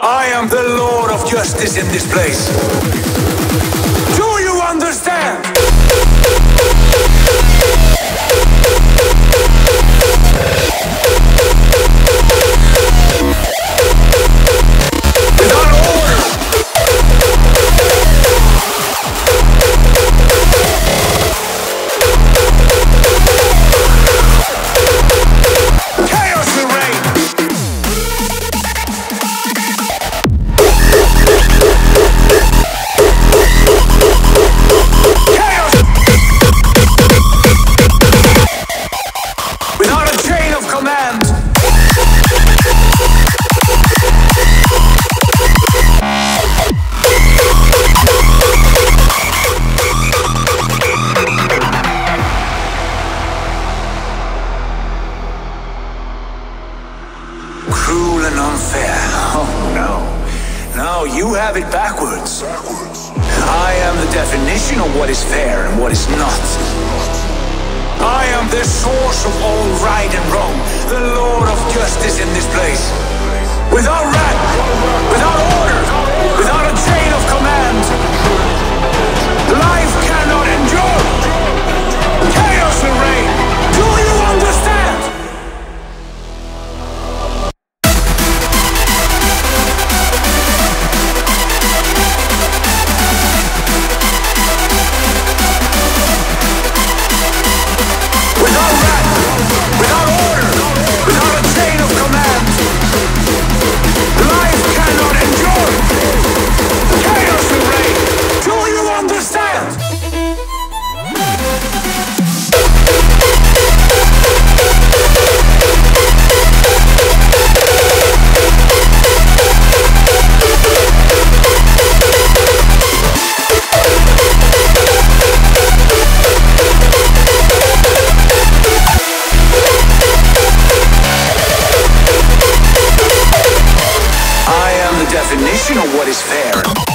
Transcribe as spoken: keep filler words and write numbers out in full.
I am the Lord of Justice in this place. Do you understand? Without order. Chaos will reign. Chaos. Without a chain of command. Cruel and unfair. Oh no. No, you have it backwards. I am the definition of what is fair and what is not. I am the source of all right and wrong, the Lord of justice in this place. Without rank, without order, without a chain of command, life cannot endure. Chaos will reign. Do you understand? Without rank, without order, without a chain of command, life cannot endure. Chaos will reign. Do you understand? I am the definition of what is fair.